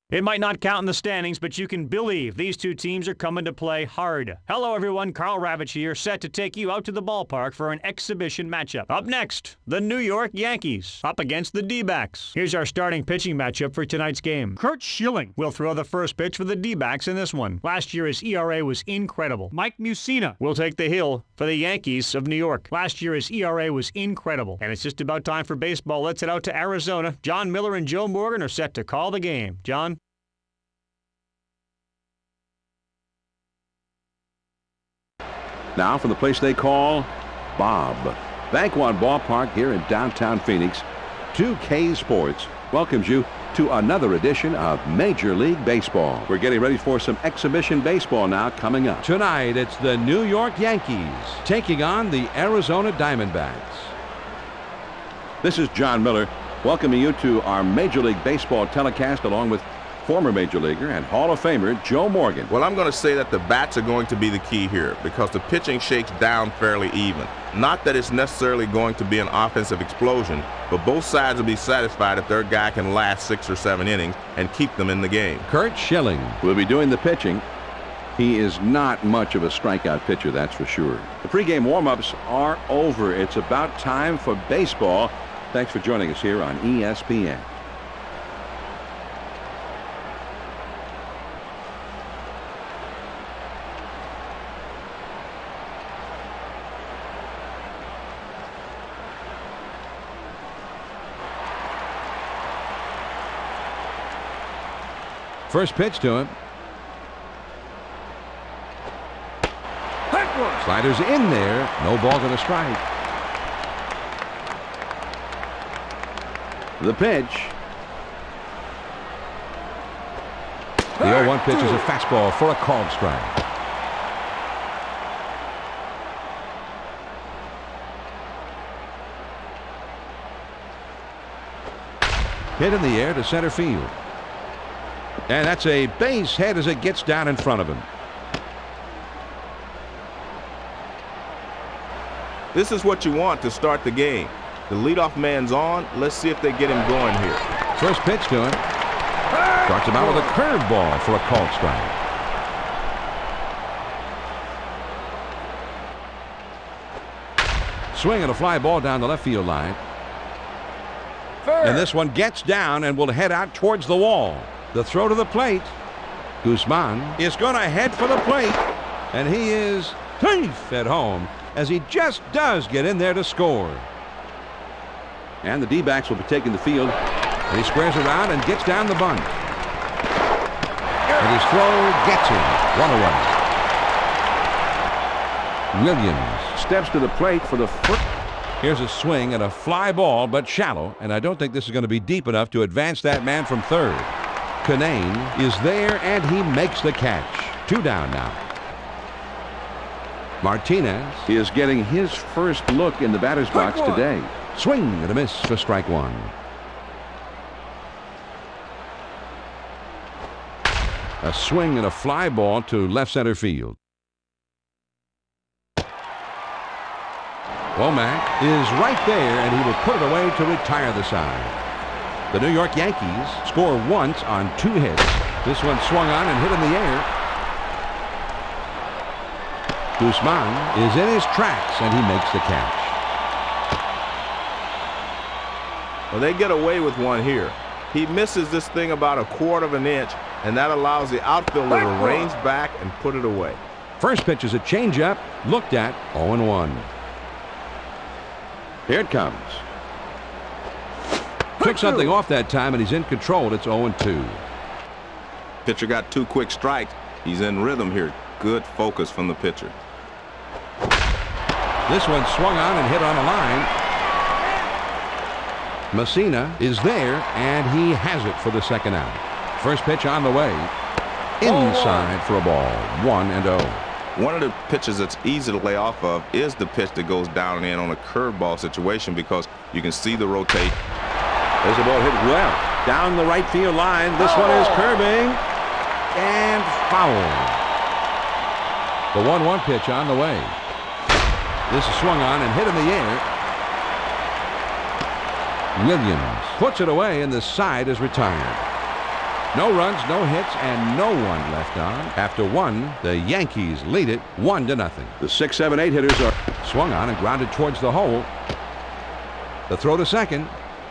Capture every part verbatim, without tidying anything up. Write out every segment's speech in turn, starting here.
It might not count in the standings, but you can believe these two teams are coming to play hard. Hello everyone, Carl Ravitch here, set to take you out to the ballpark for an exhibition matchup. Up next, the New York Yankees up against the D-backs. Here's our starting pitching matchup for tonight's game. Curt Schilling will throw the first pitch for the D-backs in this one. Last year his E R A was incredible. Mike Mussina will take the hill for the Yankees of New York. Last year his E R A was incredible. And it's just about time for baseball. Let's head out to Arizona. Jon Miller and Joe Morgan are set to call the game. John? Now from the place they call Bob. Bank One Ballpark here in downtown Phoenix. two K Sports welcomes you to another edition of Major League Baseball. We're getting ready for some exhibition baseball now coming up. Tonight it's the New York Yankees taking on the Arizona Diamondbacks. This is Jon Miller welcoming you to our Major League Baseball telecast along with former Major Leaguer and Hall of Famer Joe Morgan. Well, I'm going to say that the bats are going to be the key here because the pitching shakes down fairly even. Not that it's necessarily going to be an offensive explosion, but both sides will be satisfied if their guy can last six or seven innings and keep them in the game. Curt Schilling will be doing the pitching. He is not much of a strikeout pitcher, that's for sure. The pregame warm-ups are over. It's about time for baseball. Thanks for joining us here on E S P N. First pitch to him. Sliders in there. No ball going to strike. The pitch. The oh one pitch is a fastball for a called strike. Hit in the air to center field. And that's a base hit as it gets down in front of him. This is what you want to start the game. The leadoff man's on. Let's see if they get him going here. First pitch to him. Starts him out with a curveball for a called strike. Swing and a fly ball down the left field line. And this one gets down and will head out towards the wall. The throw to the plate. Guzman is going to head for the plate. And he is safe at home as he just does get in there to score. And the D-backs will be taking the field. And he squares around and gets down the bunt. And his throw gets him. One away. Williams steps to the plate for the foot. Here's a swing and a fly ball, but shallow. And I don't think this is going to be deep enough to advance that man from third. Canane is there, and he makes the catch. Two down now. Martinez he is getting his first look in the batter's box today. Swing and a miss for strike one. A swing and a fly ball to left center field. Womack is right there, and he will put it away to retire the side. The New York Yankees score once on two hits. This one swung on and hit in the air. Guzman is in his tracks, and he makes the catch. Well, they get away with one here. He misses this thing about a quarter of an inch, and that allows the outfielder to range back and put it away. First pitch is a changeup, looked at, oh and one. Here it comes. Took something off that time, and he's in control. It's oh and two. Pitcher got two quick strikes. He's in rhythm here. Good focus from the pitcher. This one swung on and hit on a line. Mussina is there, and he has it for the second out. First pitch on the way. Inside for a ball. One and oh. One of the pitches that's easy to lay off of is the pitch that goes down and in on a curveball situation because you can see the rotate. There's a ball hit well down the right field line. This one is curving and foul. The one one pitch on the way. This is swung on and hit in the air. Williams puts it away, and the side is retired. No runs, no hits, and no one left on. After one, the Yankees lead it one to nothing. The six, seven, eight hitters are swung on and grounded towards the hole. The throw to second.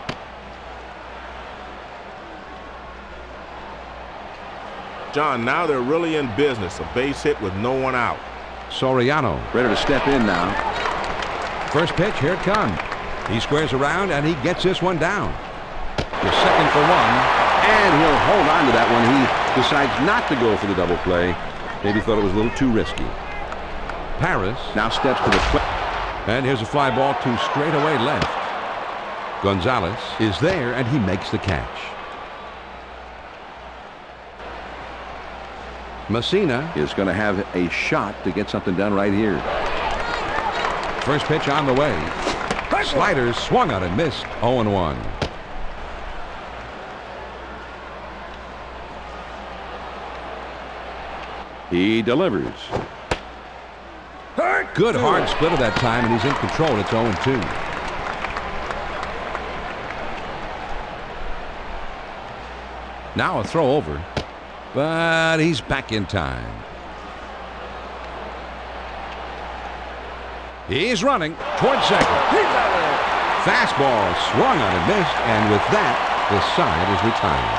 John, now they're really in business. A base hit with no one out. Soriano ready to step in now. First pitch, here it comes. He squares around and he gets this one down. The second for one. And he'll hold on to that one. He decides not to go for the double play. Maybe thought it was a little too risky. Paris now steps to the plate. And here's a fly ball to straightaway left. Gonzalez is there and he makes the catch. Messina is going to have a shot to get something done right here. First pitch on the way. Sliders swung on and missed. oh and one. He delivers. Good hard splitter that time, and he's in control. It's oh and two. Now a throw over, but he's back in time. He's running towards second. Fastball swung on and missed, and with that, the side is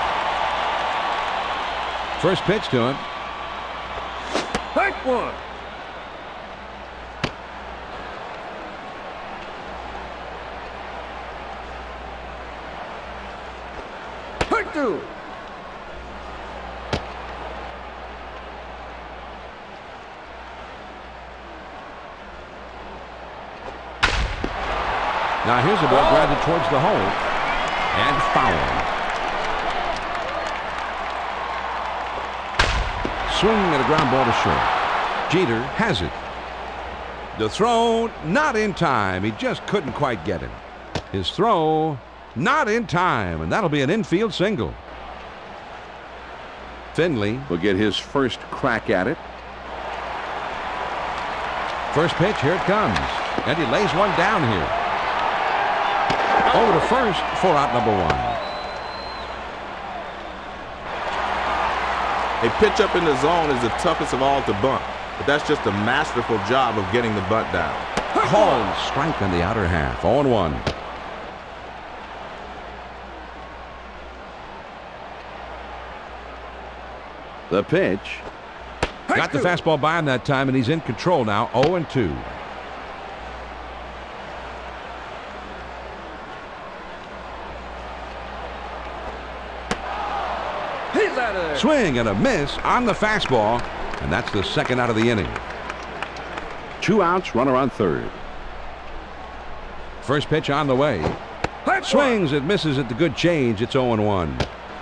retired. First pitch to him. Take one. Take two. Now here's a ball grounded towards the hole and foul. Swing and a ground ball to short. Jeter has it. The throw not in time. He just couldn't quite get him. His throw not in time, and that'll be an infield single. Finley will get his first crack at it. First pitch, here it comes, and he lays one down here. Over to first for out number one. A pitch up in the zone is the toughest of all to bunt, but that's just a masterful job of getting the bunt down. Called strike on the outer half. oh and one. The pitch. Got the fastball by him that time, and he's in control now. oh and two. Swing and a miss on the fastball, and that's the second out of the inning. Two outs, runner on third. First pitch on the way. Swings and misses at the good change. It's oh and one.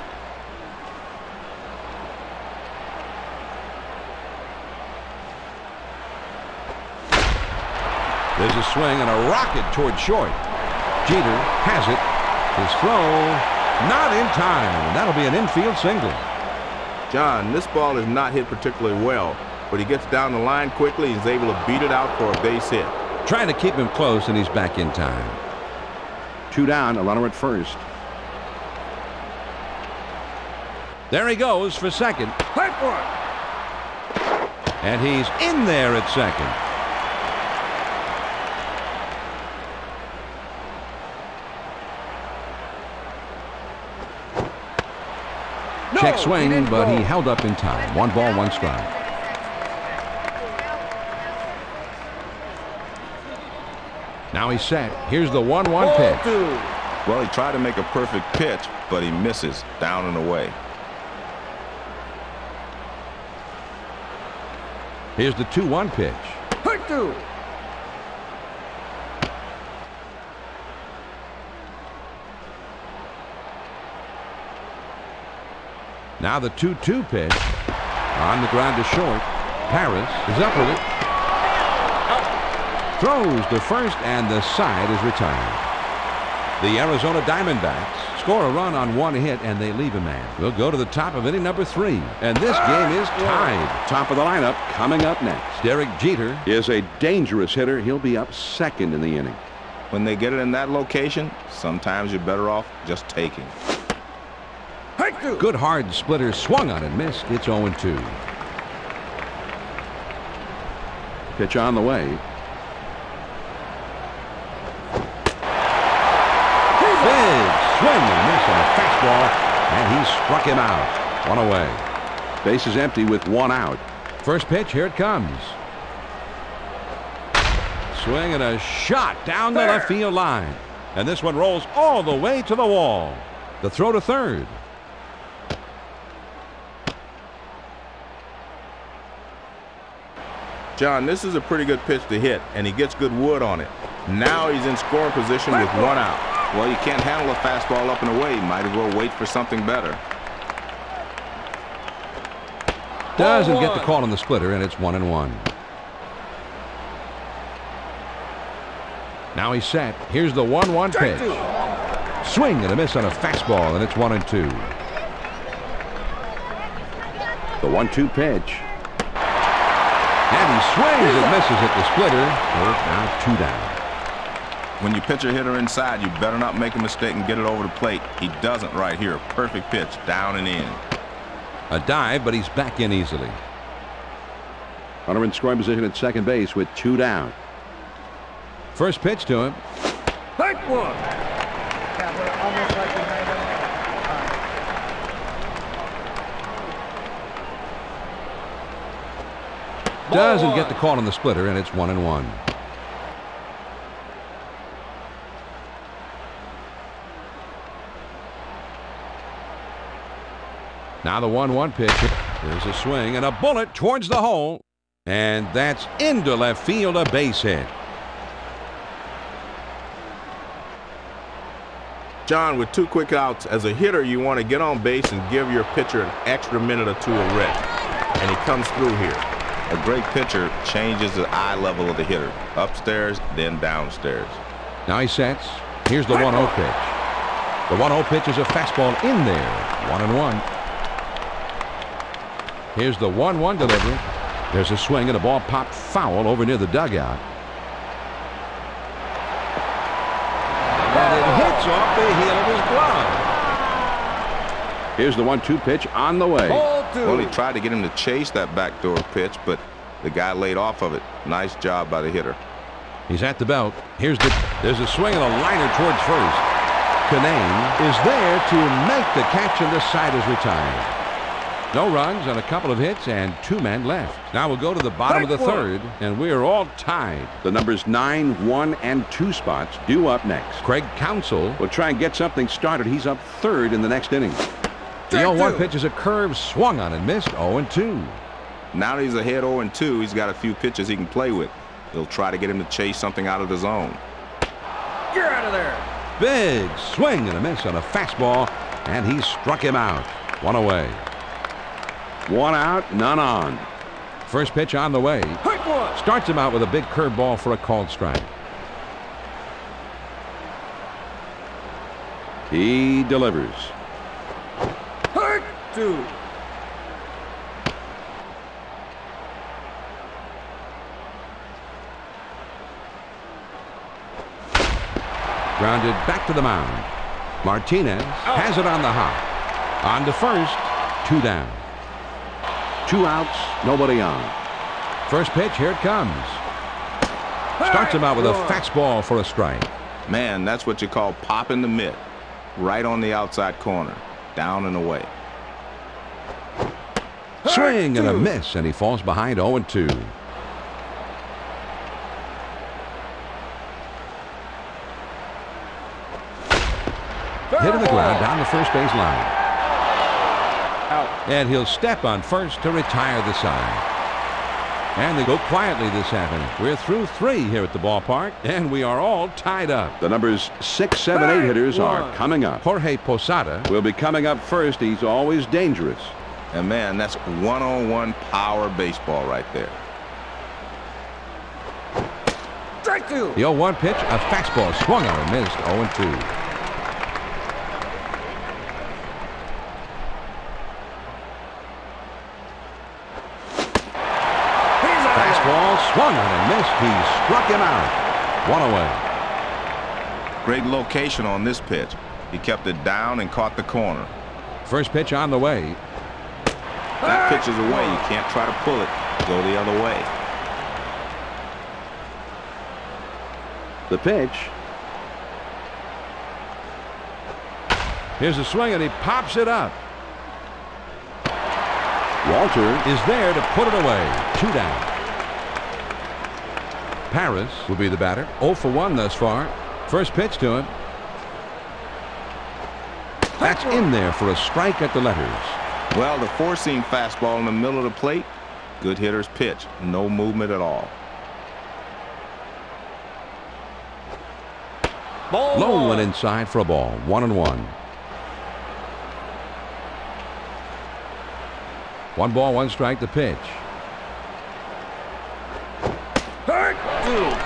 There's a swing and a rocket toward short. Jeter has it. His throw not in time, and that'll be an infield single. John, this ball is not hit particularly well, but he gets down the line quickly. He's able to beat it out for a base hit. Trying to keep him close, and he's back in time. Two down, a runner at first. There he goes for second. Take one. And he's in there at second. No, check swing, he but go. he held up in time. One ball, one strike. Now he's set. Here's the one one pitch. Well, he tried to make a perfect pitch, but he misses down and away. Here's the two one pitch. Take two. Now the two two pitch on the ground to short. Paris is up with it. Throws to first, and the side is retired. The Arizona Diamondbacks score a run on one hit, and they leave a man. We'll go to the top of inning number three, and this game is tied. Top of the lineup coming up next. Derek Jeter is a dangerous hitter. He'll be up second in the inning. When they get it in that location, sometimes you're better off just taking. Good hard splitter, swung on and missed. It's oh and two. Pitch on the way. Big swing and miss on a fastball, and he struck him out. One away. Base is empty with one out. First pitch, here it comes. Swing and a shot down the left field line. And this one rolls all the way to the wall. The throw to third. John, this is a pretty good pitch to hit, and he gets good wood on it. Now he's in scoring position with one out. Well, you can't handle a fastball up and away. Might as well wait for something better. Doesn't get the call on the splitter, and it's one and one. Now he's set. Here's the one one pitch. Swing and a miss on a fastball, and it's one and two. The one two pitch. And he swings and misses at the splitter. We're now two down. When you pitch a hitter inside, you better not make a mistake and get it over the plate. He doesn't right here. Perfect pitch, down and in. A dive, but he's back in easily. Runner in scoring position at second base with two down. First pitch to him. Hit one. Doesn't get the call on the splitter, and it's one and one. Now the one one pitch. There's a swing and a bullet towards the hole. And that's into left field, a base hit. John, with two quick outs, as a hitter, you want to get on base and give your pitcher an extra minute or two of rest. And he comes through here. A great pitcher changes the eye level of the hitter. Upstairs, then downstairs. Now he sets. Here's the one oh pitch. The one oh pitch is a fastball in there. One and one. Here's the one one delivery. There's a swing and a ball popped foul over near the dugout. And it hits off the heel of his glove. Here's the one two pitch on the way. Well, he tried to get him to chase that backdoor pitch, but the guy laid off of it. Nice job by the hitter. He's at the belt. Here's the there's a swing and a liner towards first. Canane is there to make the catch, and the side is retired. No runs on a couple of hits and two men left. Now we'll go to the bottom of the third, and we are all tied. The numbers nine, one, and two spots due up next. Craig Counsell will try and get something started. He's up third in the next inning. The oh one pitch is a curve, swung on and missed. oh and two. Now that he's ahead oh and two, he's got a few pitches he can play with. He'll try to get him to chase something out of the zone. You're out of there. Big swing and a miss on a fastball, and he struck him out. One away. One out, none on. First pitch on the way. Starts him out with a big curveball for a called strike. He delivers. Hit two. Grounded back to the mound. Martinez has it on the hop. On to first, two down. Two outs, nobody on. First pitch, here it comes. Starts him out with a fastball for a strike. Man, that's what you call popping the mitt. Right on the outside corner. Down and away. Swing and a miss, and he falls behind oh and two. Hit in the ground down the first base line. And he'll step on first to retire the side. And they go quietly this happening. We're through three here at the ballpark, and we are all tied up. The numbers six, seven, eight hitters are coming up. Jorge Posada will be coming up first. He's always dangerous. And man, that's one-on-one power baseball right there. Strike two. The oh one pitch, a fastball swung on and missed. oh and two. Swung on and missed. He struck him out. One away. Great location on this pitch. He kept it down and caught the corner. First pitch on the way. That pitch is away. You can't try to pull it. Go the other way. The pitch. Here's a swing, and he pops it up. Walter is there to put it away. Two down. Paris will be the batter. oh for one thus far. First pitch to him. That's in there for a strike at the letters. Well, the four-seam fastball in the middle of the plate. Good hitter's pitch. No movement at all. Ball Low one. went inside for a ball. One and one. One ball, one strike. The pitch. Hurt two.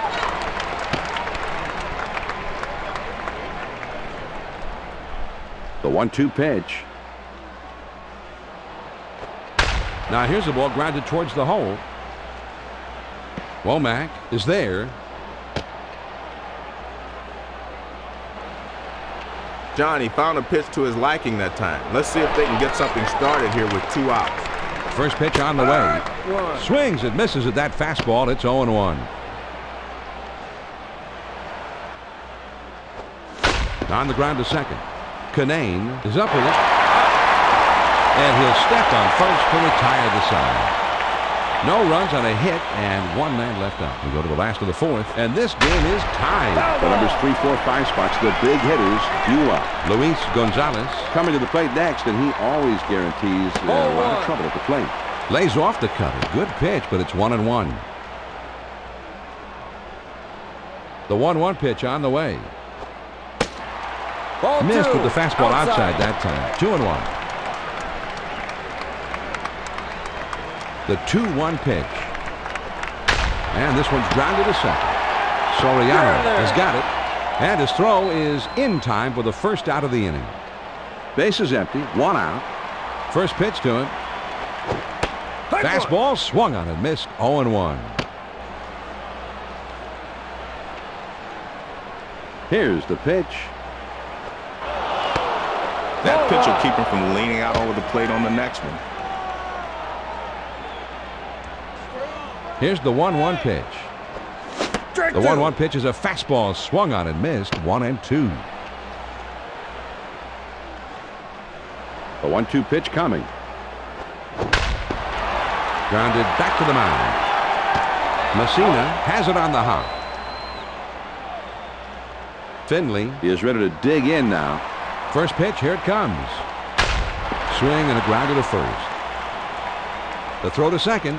The one two pitch. Now here's the ball grounded towards the hole. Womack is there. John, he found a pitch to his liking that time. Let's see if they can get something started here with two outs. First pitch on the way. One. Swings and misses at that fastball. It's oh and one. On the ground to second. Canane is up with it. And he'll step on first to retire the side. No runs on a hit and one man left out. We go to the last of the fourth, and this game is tied. The numbers three, four, five spots, the big hitters fuel up. Luis Gonzalez Coming to the plate next, and he always guarantees uh, a lot of trouble at the plate. lays off the cutter. Good pitch, but it's one and one. The one one pitch on the way. Ball Missed two. with the fastball outside. Outside that time. Two and one. The two one pitch. And this one's grounded to second. Soriano has got it. And his throw is in time for the first out of the inning. Base is empty. One out. First pitch to him. Hit Fastball one. swung on and missed. oh and one. Here's the pitch. That pitch will keep him from leaning out over the plate on the next one. Here's the one one pitch. Strike The two. one one pitch is a fastball swung on and missed. One and two. The one two pitch coming. Grounded back to the mound. Messina has it on the hop. Finley. He is ready to dig in now. First pitch, here it comes. Swing and a ground to the first. The throw to second.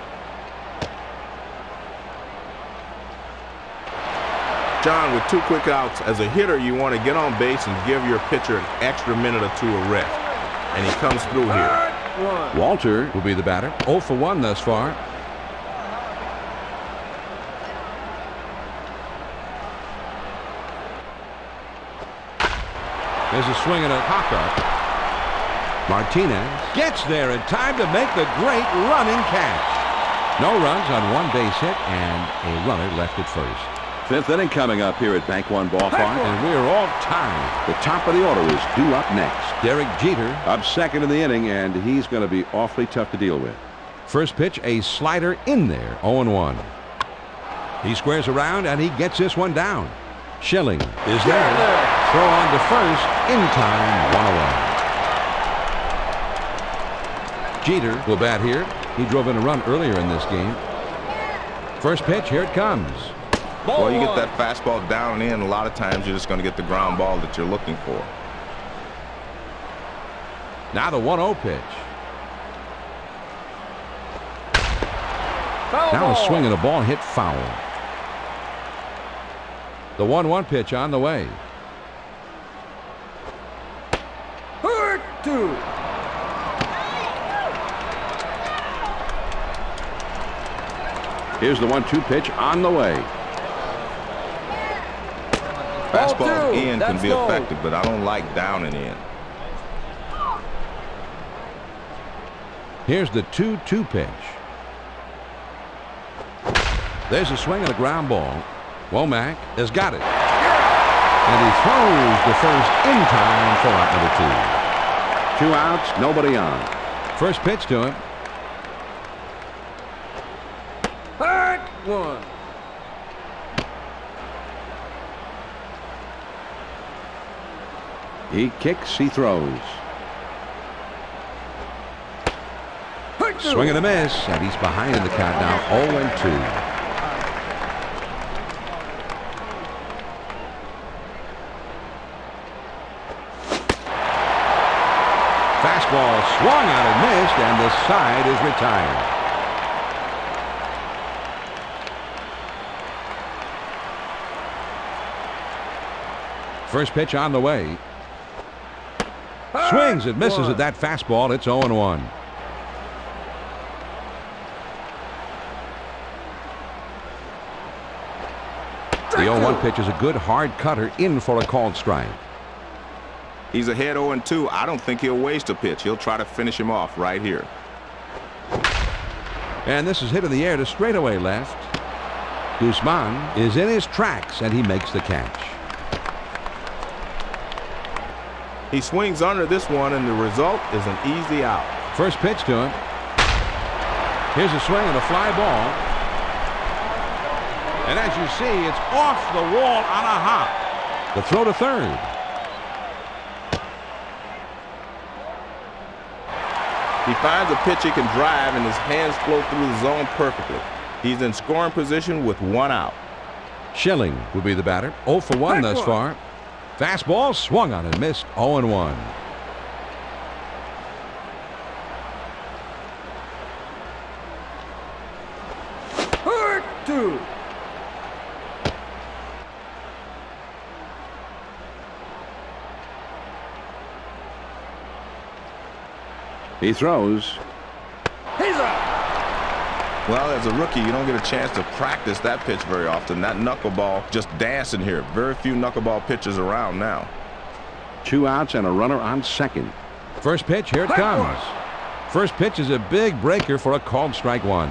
John, with two quick outs, as a hitter, you want to get on base and give your pitcher an extra minute or two of rest. And he comes through here. One. Walter Will be the batter. oh for one thus far. There's a swing and a pop-up. Martinez gets there in time to make the great running catch. No runs on one base hit and a runner left at first. Fifth inning coming up here at Bank One Ballpark. And we're all tied. The top of the order is due up next. Derek Jeter. Up second in the inning, and he's going to be awfully tough to deal with. First pitch, a slider in there. oh and one. He squares around, and he gets this one down. Schilling is there. Throw on to first. In time. One away. Jeter will bat here. He drove in a run earlier in this game. First pitch, here it comes. Well, you get that fastball down and in, a lot of times you're just going to get the ground ball that you're looking for. Now the one oh pitch. Foul Now a ball. swing and a ball hit foul. The one one pitch on the way. Hurt two. Here's the one two pitch on the way. Ball Fastball two. in can That's be low. effective, but I don't like down and in. Here's the two two pitch. There's a swing and a ground ball. Womack has got it. And he throws the first in time for out number two. Two outs, nobody on. First pitch to him. Hard one. He kicks, he throws. Hard two. Swing and a miss, and he's behind in the count now, oh and two. Fastball swung out and missed, and the side is retired. First pitch on the way. Swings and misses at that fastball. It's oh and one. The oh one pitch is a good hard cutter in for a called strike. He's ahead oh and two. I don't think he'll waste a pitch. He'll try to finish him off right here. And this is hit in the air to straightaway left. Guzman is in his tracks, and he makes the catch. He swings under this one, and the result is an easy out. First pitch to him. Here's a swing and a fly ball. And as you see, it's off the wall on a hop. The throw to third. He finds a pitch he can drive, and his hands flow through the zone perfectly. He's in scoring position with one out. Schilling will be the batter. oh for one thus far. Fastball swung on and missed. oh and one. Hard two. He throws. He's out. Well, as a rookie, you don't get a chance to practice that pitch very often. That knuckleball just dancing here. Very few knuckleball pitchers around now. Two outs and a runner on second. First pitch, here it comes. First pitch is a big breaker for a called strike one.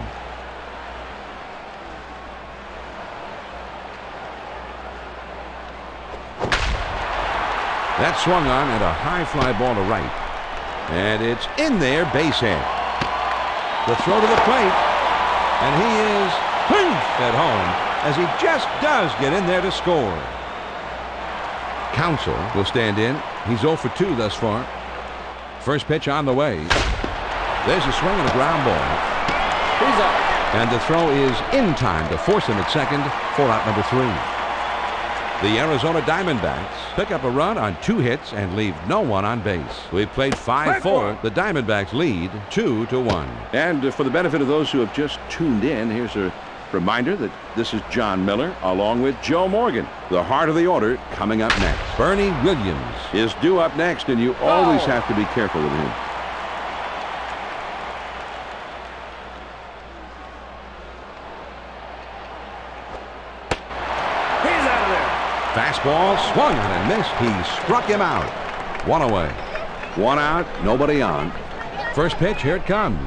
That swung on at a high fly ball to right. And it's in there, base hit. The throw to the plate. And he is pinched at home as he just does get in there to score. Counsell will stand in. He's oh for two thus far. First pitch on the way. There's a swing and a ground ball. He's out. And the throw is in time to force him at second for out number three. The Arizona Diamondbacks pick up a run on two hits and leave no one on base. We've played five four. The Diamondbacks lead two to one. And for the benefit of those who have just tuned in, here's a reminder that this is John Miller along with Joe Morgan. The heart of the order coming up next. Bernie Williams is due up next, and you always have to be careful with him. Fastball swung on and missed. He struck him out. One away. One out, nobody on. First pitch, here it comes.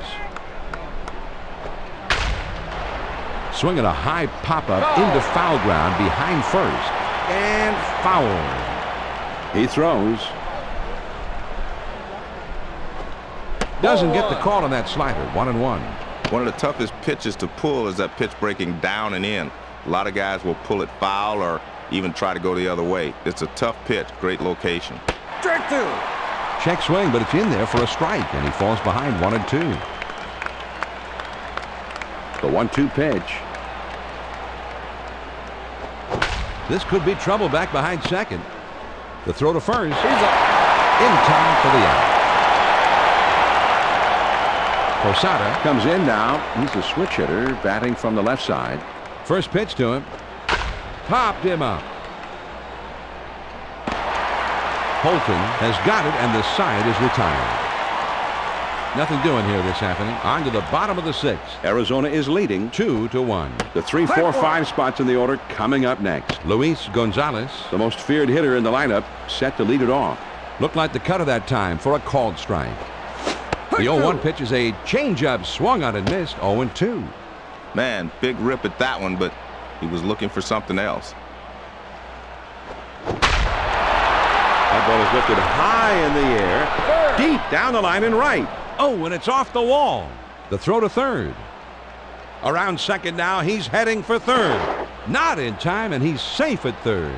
Swinging a high pop-up into foul ground behind first. And foul. He throws. Doesn't get the call on that slider. One and one. One of the toughest pitches to pull is that pitch breaking down and in. A lot of guys will pull it foul or even try to go the other way. It's a tough pitch. Great location. Strike two. Check swing, but it's in there for a strike, and he falls behind one and two. The one two pitch. This could be trouble back behind second. The throw to first. He's up. In time for the out. Posada comes in now. He's a switch hitter batting from the left side. First pitch to him. Popped him up. Holton has got it, and the side is retired. Nothing doing here this afternoon. On to the bottom of the sixth. Arizona is leading two to one. The three, four, five spots in the order coming up next. Luis Gonzalez, the most feared hitter in the lineup, set to lead it off. Looked like the cut of that time for a called strike. The oh one pitch is a changeup, swung on and missed. oh and two. Man, big rip at that one, but he was looking for something else. That ball is lifted high in the air, deep down the line and right. Oh, and it's off the wall. The throw to third. Around second now, he's heading for third. Not in time, and he's safe at third.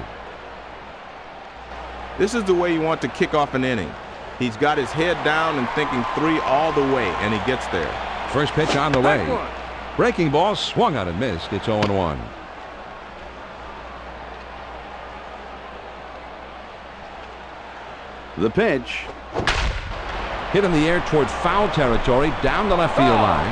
This is the way you want to kick off an inning. He's got his head down and thinking three all the way, and he gets there. First pitch on the way. Breaking ball swung out and missed. It's oh and one. The pitch. Hit in the air toward foul territory down the left field line.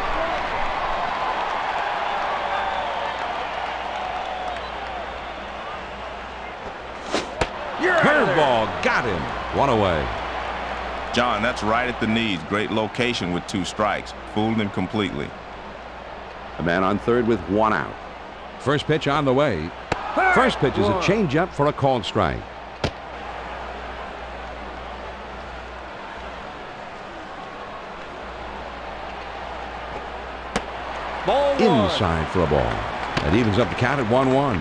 Curveball got him. One away. John, that's right at the knees. Great location with two strikes. Fooled him completely. A man on third with one out. First pitch on the way. First pitch is a changeup for a called strike. Ball Inside for a ball. That evens up the count at one one.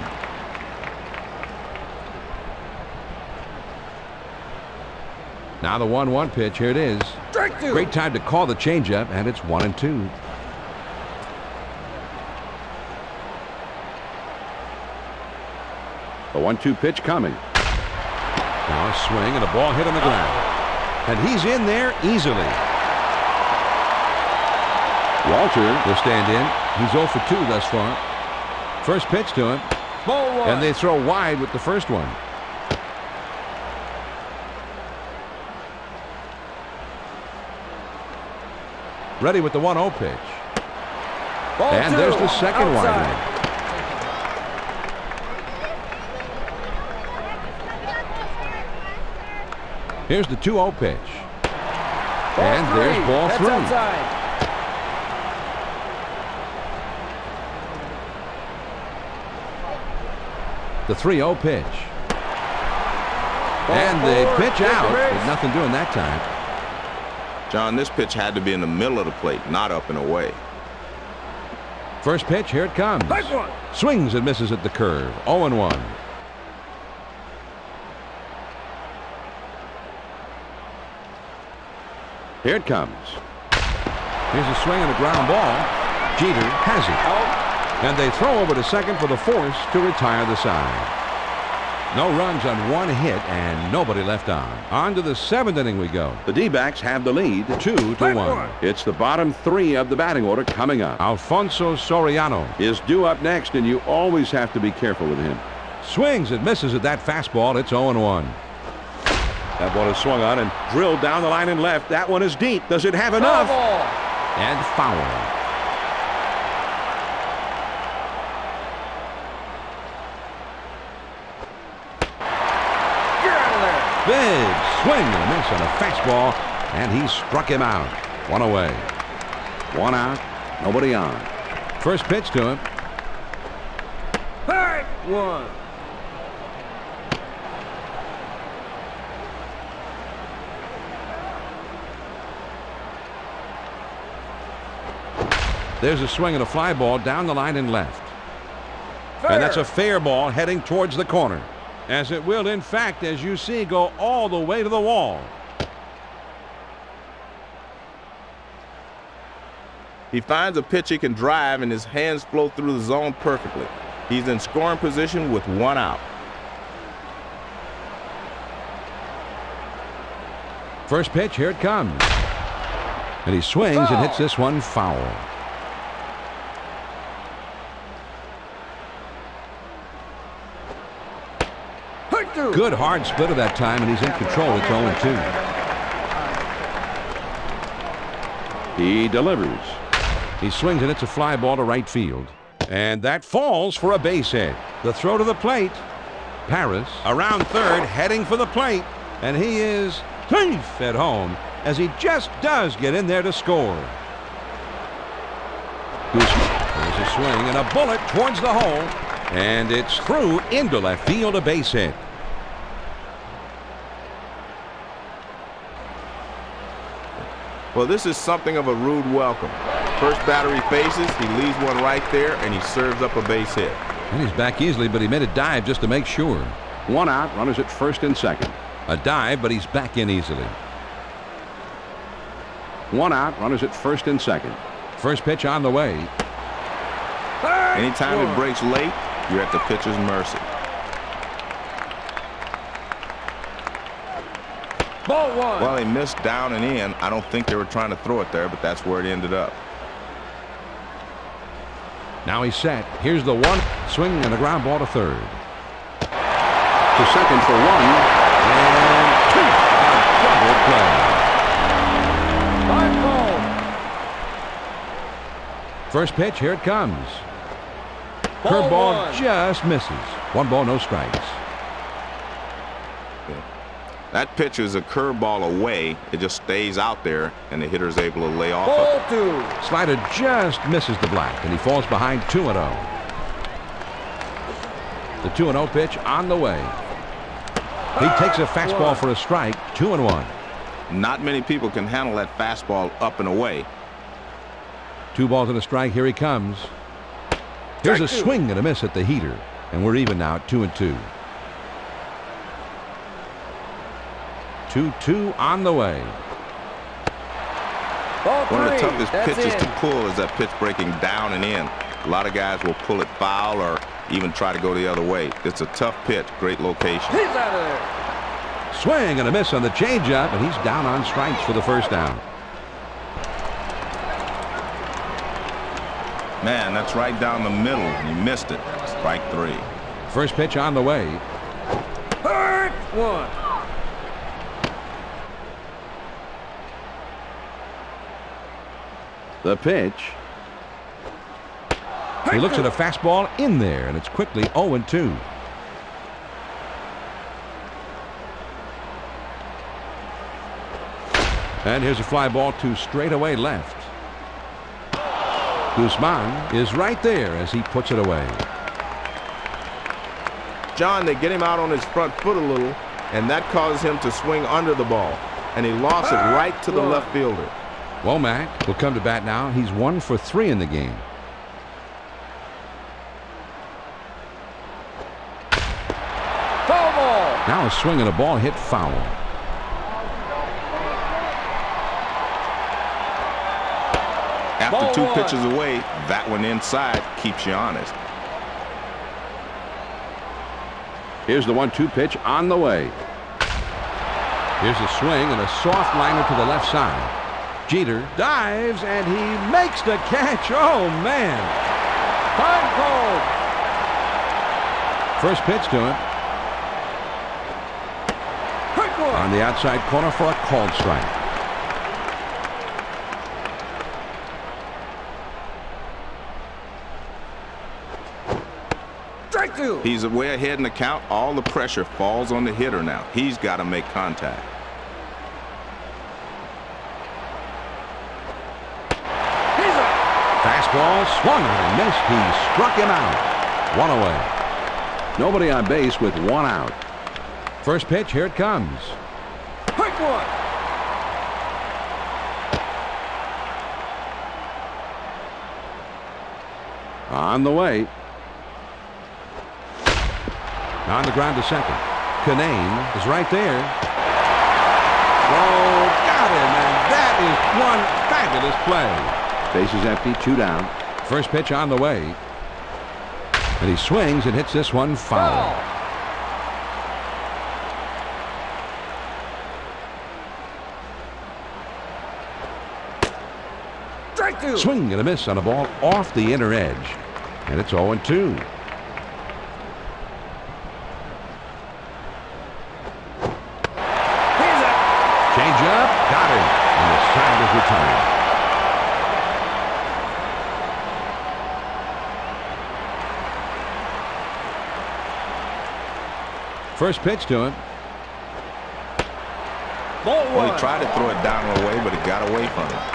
Now the one one pitch. Here it is. Great time to call the changeup, and it's one and two. The one two pitch coming. Now a swing and a ball hit on the ground. And he's in there easily. Walter will stand in. He's oh for two thus far. First pitch to him. Ball one. And they throw wide with the first one. Ready with the one oh pitch. Ball and two. there's the second Outside. wide. Here's the two oh pitch. Ball and three. there's ball That's three. outside. The three oh pitch. Ball and they four. pitch Take a out. base. With nothing doing that time. John, this pitch had to be in the middle of the plate, not up and away. First pitch, here it comes. Back one. Swings and misses at the curve. oh and one. Here it comes. Here's a swing and a ground ball. Jeter has it. Out. And they throw over to second for the force to retire the side. No runs on one hit and nobody left on. On to the seventh inning we go. The D-backs have the lead. Two to Back one. one. It's the bottom three of the batting order coming up. Alfonso Soriano Is due up next, and you always have to be careful with him. swings and misses at that fastball. It's oh and one. That ball is swung on and drilled down the line and left. That one is deep. Does it have Foul enough? ball. And foul. Get out of there. Big swing and a miss on a fastball, and he struck him out. One away. One out, nobody on. First pitch to him. Back one. There's a swing and a fly ball down the line and left. Fair. And that's a fair ball heading towards the corner. As it will, in fact, as you see, go all the way to the wall. He finds a pitch he can drive, and his hands flow through the zone perfectly. He's in scoring position with one out. First pitch, here it comes. And he swings and hits this one foul. Good hard split of that time, and he's in control. It's oh and two. He delivers. He swings and it's a fly ball to right field. And that falls for a base hit. The throw to the plate. Paris around third, heading for the plate. And he is safe at home as he just does get in there to score. There's a swing and a bullet towards the hole. And it's through into left field, a base hit. Well, this is something of a rude welcome. First batter he faces, he leaves one right there, and he serves up a base hit. And he's back easily, but he made a dive just to make sure. One out, runners at first and second. A dive, but he's back in easily. One out, runners at first and second. First pitch on the way. Anytime it breaks late, you're at the pitcher's mercy. Ball one. Well, they missed down and in. I don't think they were trying to throw it there, but that's where it ended up. Now he's set. Here's the one. Swing and a ground ball to third. To second for one. And two. A double play. Hard ball. First pitch, here it comes. Ball Curveball one. just misses. One ball, no strikes. That pitch is a curveball away. It just stays out there, and the hitter's able to lay off Ball of it. two. Slider just misses the black, and he falls behind two and oh. The two and oh pitch on the way. He takes a fastball for a strike, two and one. Not many people can handle that fastball up and away. Two balls and a strike. Here he comes. Here's a swing and a miss at the heater, and we're even now at two and two. two two on the way. Ball One of the three. toughest That's pitches in. to pull is that pitch breaking down and in. A lot of guys will pull it foul or even try to go the other way. It's a tough pitch, great location. He's out of there. Swing and a miss on the changeup, and he's down on strikes for the first down. Man, that's right down the middle. You missed it. Strike three. First pitch on the way. Hurt one. The pitch. He looks at a fastball in there, and it's quickly oh and two. And here's a fly ball to straightaway left. Guzman is right there as he puts it away. John, they get him out on his front foot a little, and that causes him to swing under the ball. And he lost it right to the left fielder. Womack will come to bat now. He's one for three in the game. Foul ball. Now a swing and a ball hit foul. After Ball two one. pitches away, that one inside keeps you honest. Here's the one two pitch on the way. Here's a swing and a soft liner to the left side. Jeter dives and he makes the catch. Oh, man. Time called. First pitch to him. Quick one. On the outside corner for a called strike. Strike two. He's way ahead in the count. All the pressure falls on the hitter now. He's got to make contact. He's up. Fastball swung and missed. He struck him out. One away. Nobody on base with one out. First pitch, here it comes. Quick one. On the way. On the ground to second. Canane is right there. Oh, got him, and that is one fabulous play. Bases empty, two down. First pitch on the way. And he swings and hits this one foul. Strike two. Swing and a miss on a ball off the inner edge. And it's oh and two. He's up. Change up, got him. And the side is retired. First pitch to him. Ball Well, one. he tried to throw it down and away, but it got away from him.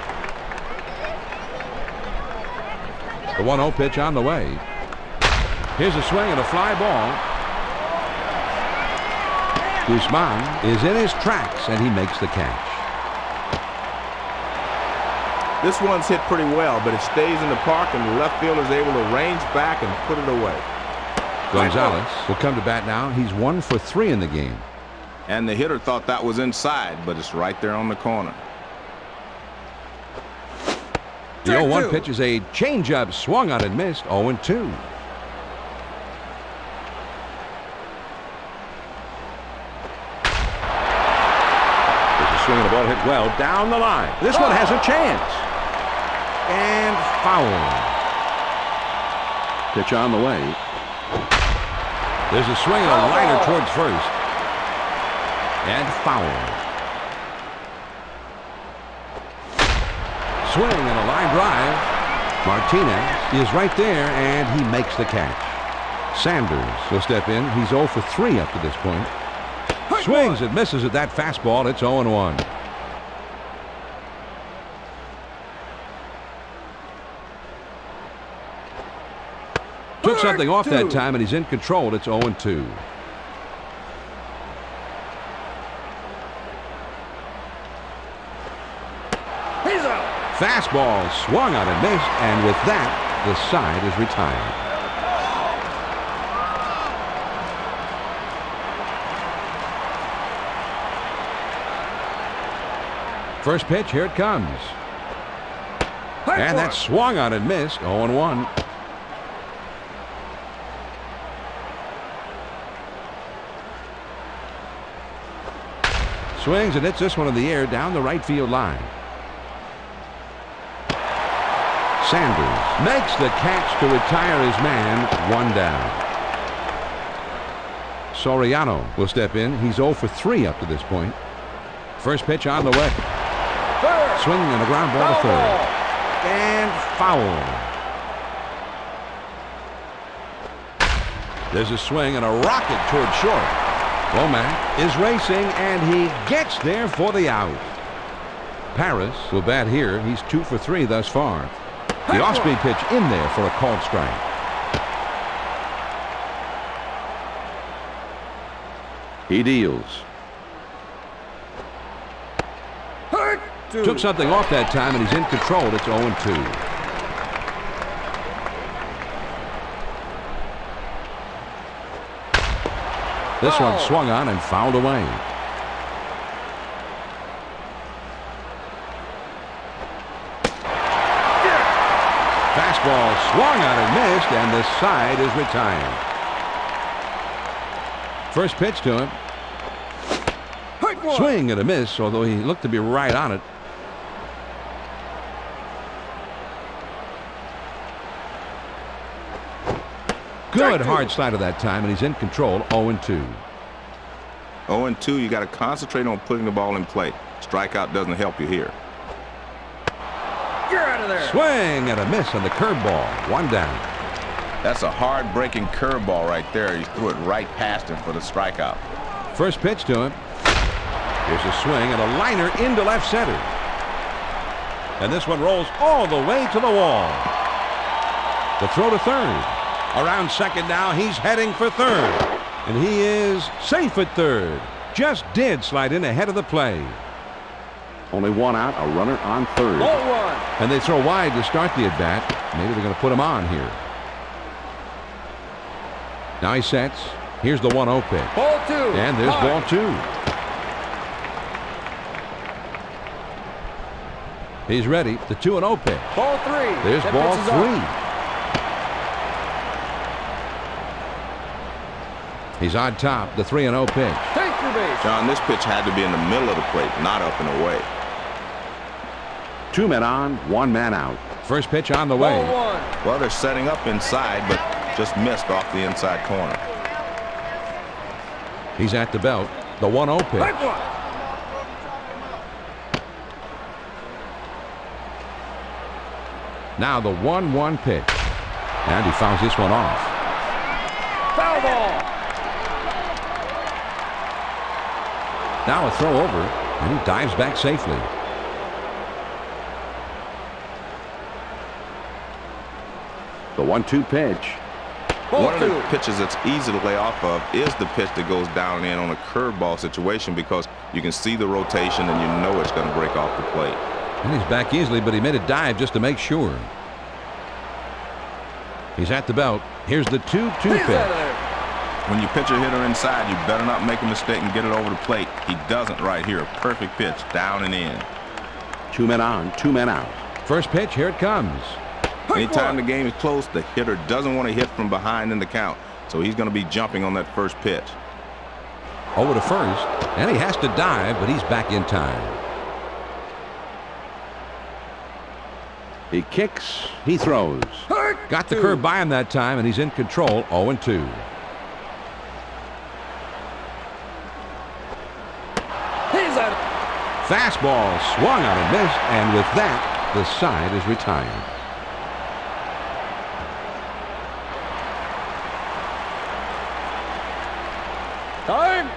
The one oh pitch on the way. Here's a swing and a fly ball. Guzman is in his tracks, and he makes the catch. This one's hit pretty well, but it stays in the park, and the left fielder's able to range back and put it away. Gonzalez will come to bat now. He's one for three in the game. And the hitter thought that was inside, but it's right there on the corner. The oh one pitch is a changeup, swung on and missed. oh and two. There's a swing and the ball hit well down the line. This one has a chance. And foul. Pitch on the way. There's a swing and a liner towards first. And foul. Swing and a line drive. Martinez is right there, and he makes the catch. Sanders will step in. He's oh for three up to this point. Swings and misses at that fastball. It's oh and one. Took something off that time, and he's in control. It's oh and two. Fastball swung on and missed, and with that, the side is retired. First pitch, here it comes. And that swung on and missed, oh and one. Swings and hits this one in the air down the right field line. Sanders makes the catch to retire his man, one down. Soriano will step in. He's oh for three up to this point. First pitch on the way. Third. Swing and a ground ball to third. Ball. And foul. There's a swing and a rocket toward short. Womack is racing, and he gets there for the out. Paris will bat here. He's two for three thus far. The off-speed pitch in there for a called strike. He deals. Took something off that time, and he's in control. It's oh and two. This one swung on and fouled away. Fastball swung on and missed, and the side is retired. First pitch to him. Swing and a miss, although he looked to be right on it. Good hard slider that time, and he's in control. oh and two. oh and two, you got to concentrate on putting the ball in play. Strikeout doesn't help you here. You're out of there. Swing and a miss on the curveball. One down. That's a hard breaking curveball right there. He threw it right past him for the strikeout. First pitch to him. Here's a swing and a liner into left center. And this one rolls all the way to the wall. The throw to third. Around second now, he's heading for third. And he is safe at third. Just did slide in ahead of the play. Only one out, a runner on third. Ball one. And they throw wide to start the at-bat. Maybe they're going to put him on here. Now he sets. Here's the one oh pitch. Ball two. And there's High. ball two. He's ready. The two and oh pitch. Ball three. There's That ball pitch is three. off. He's on top. The three and oh pitch. Take your base. John, this pitch had to be in the middle of the plate, not up and away. Two men on, one man out. First pitch on the Ball way. one. Well, they're setting up inside, but just missed off the inside corner. He's at the belt. The one oh pitch. Take one. Now the one one pitch. And he fouls this one off. Foul ball. Now a throw over, and he dives back safely. The one two pitch. Ball One of the two. pitches that's easy to lay off of is the pitch that goes down and in on a curveball situation because you can see the rotation and you know it's going to break off the plate. And he's back easily, but he made a dive just to make sure. He's at the belt. Here's the two two He's out of pitch. there. When you pitch a hitter inside, you better not make a mistake and get it over the plate. He doesn't right here. A perfect pitch, down and in. Two men on, two men out. First pitch, here it comes. Anytime the game is close, the hitter doesn't want to hit from behind in the count, so he's going to be jumping on that first pitch. Over to first, and he has to dive, but he's back in time. He kicks, he throws. Got the curve by him that time, and he's in control, oh and two. He's out. Fastball swung on and missed, and with that, the side is retired. Time.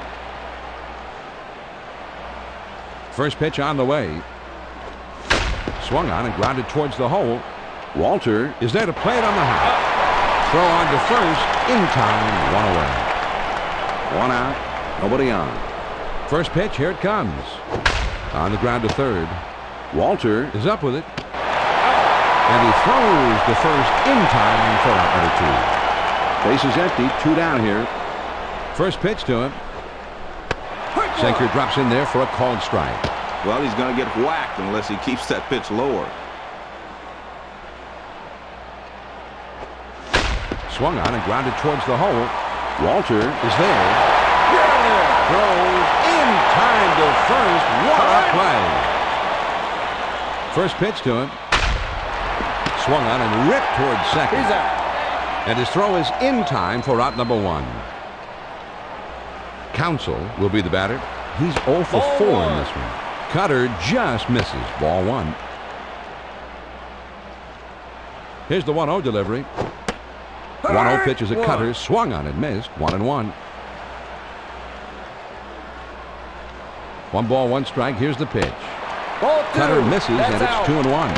First pitch on the way. Swung on and grounded towards the hole. Walter is there to play it on the hop. Throw on to first, in time, one away. One out, nobody on. First pitch, here it comes. On the ground to third. Walter is up with it. And he throws the first in time for out number two. Base is empty, two down here. First pitch to him. Sinker drops in there for a called strike. Well, he's going to get whacked unless he keeps that pitch lower. Swung on and grounded towards the hole. Walter is there. Throws in time to first. What a play. First pitch to him. Swung on and ripped towards second. He's out. And his throw is in time for out number one. Counsell will be the batter. He's oh for four in this one. Cutter just misses. Ball one. Here's the one oh delivery. one oh pitch is a cutter. Swung on and missed. One and one. One ball, one strike. Here's the pitch. Ball two. Cutter misses, That's and it's out. two and one.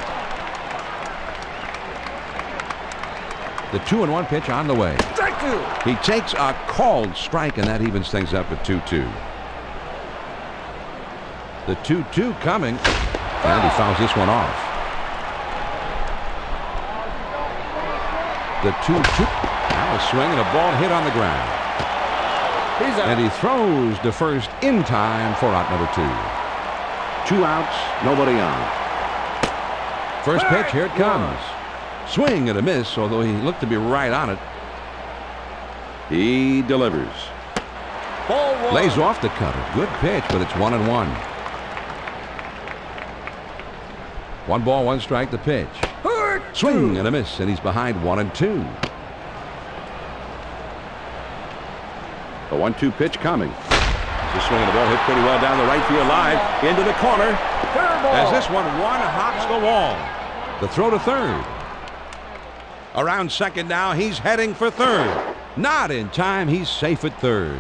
The two and one pitch on the way. Strike two. He takes a called strike, and that evens things up at two two. The two two coming, and he fouls this one off. The two two. Now a swing and a ball hit on the ground. He's out. And he throws to first in time for out number two. Two outs, nobody on. First pitch, here it comes. Swing and a miss, although he looked to be right on it. He delivers. Ball one. Lays off the cutter. Good pitch, but it's one and one. One ball, one strike, the pitch. Swing and a miss, and he's behind one and two. The one two pitch coming. The swing of the ball hit pretty well down the right field line. Into the corner. As this one one hops the wall. The throw to third. Around second now, he's heading for third. Not in time, he's safe at third.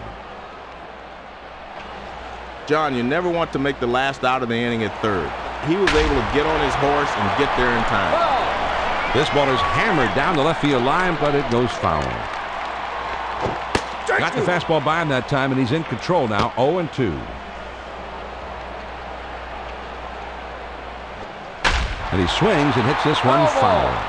John, you never want to make the last out of the inning at third. He was able to get on his horse and get there in time. This ball is hammered down the left field line, but it goes foul. Got the fastball by him that time, and he's in control now, oh and two. And he swings and hits this one foul.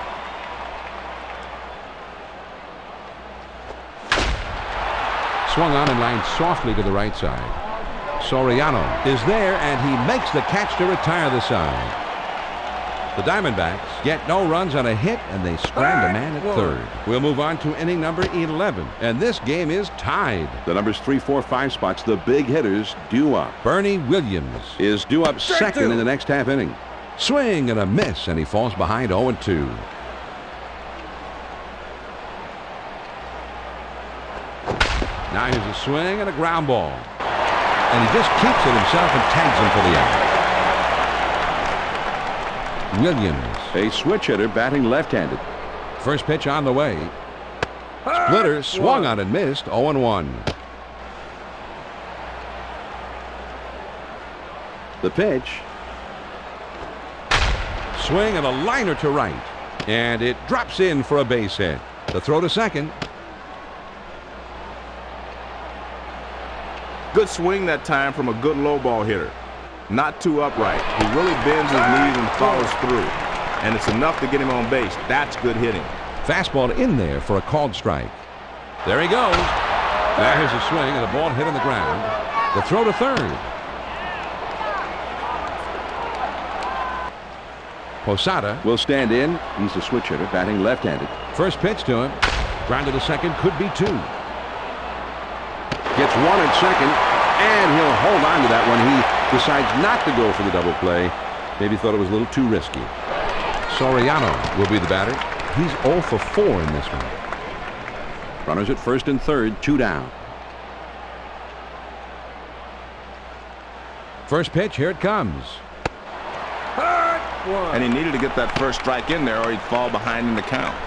Swung on and lined softly to the right side. Soriano is there, and he makes the catch to retire the side. The Diamondbacks get no runs on a hit, and they strand a man at third. We'll move on to inning number eleven, and this game is tied. The numbers three, four, five spots, the big hitters due up. Bernie Williams is due up second in the next half inning. Swing and a miss, and he falls behind oh and two. Now here's a swing and a ground ball. And he just keeps it himself and tags him for the out. Williams, a switch hitter batting left-handed. First pitch on the way. Splitter swung on and missed. oh and one. The pitch. Swing and a liner to right. And it drops in for a base hit. The throw to second. Good swing that time from a good low ball hitter. Not too upright. He really bends his knees and follows through. And it's enough to get him on base. That's good hitting. Fastball in there for a called strike. There he goes. Now here's a swing and a ball hit on the ground. The throw to third. Posada will stand in. He's a switch hitter, batting left-handed. First pitch to him. Ground to the second, could be two. Gets one at second, and he'll hold on to that one. He decides not to go for the double play. Maybe thought it was a little too risky. Soriano will be the batter. He's oh for four in this one. Runners at first and third, two down. First pitch, here it comes. And he needed to get that first strike in there or he'd fall behind in the count.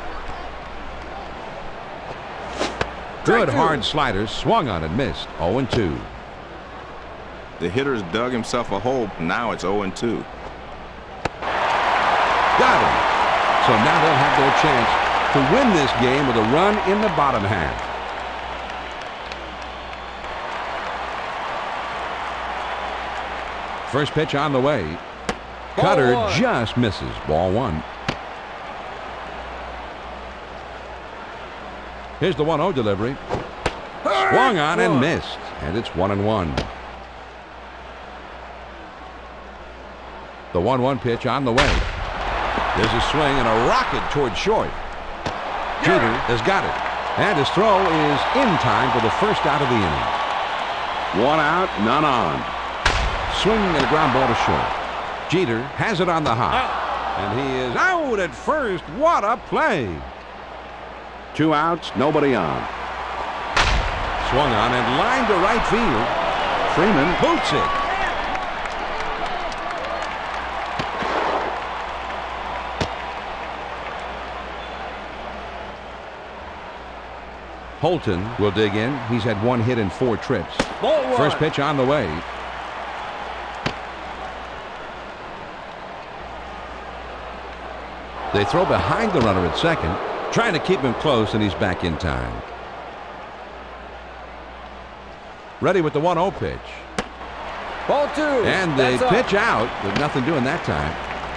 Good hard sliders, swung on and missed. oh and two. The hitter's dug himself a hole. Now it's oh and two. Got him. So now they'll have their chance to win this game with a run in the bottom half. First pitch on the way. Cutter just misses. Ball one. Here's the one oh delivery. Swung on and missed. And it's one and one. The one one pitch on the way. There's a swing and a rocket toward short. Jeter has got it. And his throw is in time for the first out of the inning. One out, none on. Swing and a ground ball to short. Jeter has it on the hop. And he is out at first. What a play. Two outs, nobody on. Swung on and lined to right field. Freeman boots it. Holton will dig in. He's had one hit in four trips. First pitch on the way. They throw behind the runner at second, trying to keep him close, and he's back in time. Ready with the one oh pitch. Ball two. And they That's pitch up. out with nothing doing that time.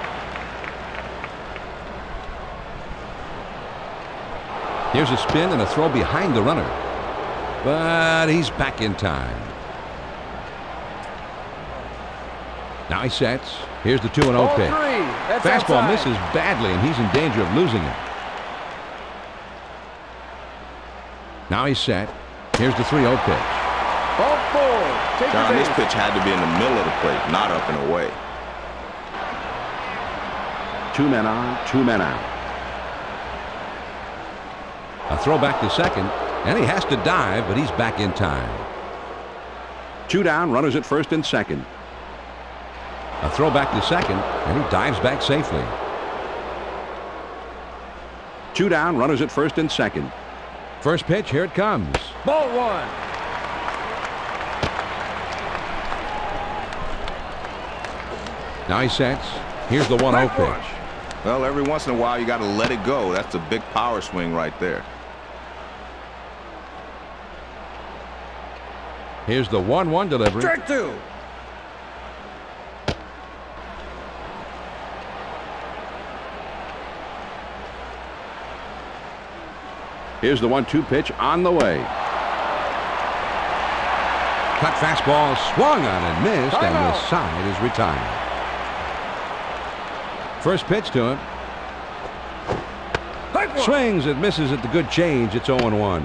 Here's a spin and a throw behind the runner. But he's back in time. Now he sets. Here's the two and oh pitch. Fastball outside. misses badly, and he's in danger of losing it. Now he's set. Here's the three oh pitch. Ball four. Take John, your this pitch had to be in the middle of the plate, not up and away. Two men on, two men out. A throw back to second, and he has to dive, but he's back in time. Two down, runners at first and second. A throw back to second, and he dives back safely. Two down, runners at first and second. First pitch, here it comes. Ball one. Now he sets. Here's the one oh pitch. Well, every once in a while you got to let it go. That's a big power swing right there. Here's the one one delivery. Strike two. Here's the one two pitch on the way. Cut fastball swung on and missed, Time and out. the side is retired. First pitch to him. Take one. Swings and misses at the good change. It's oh and one.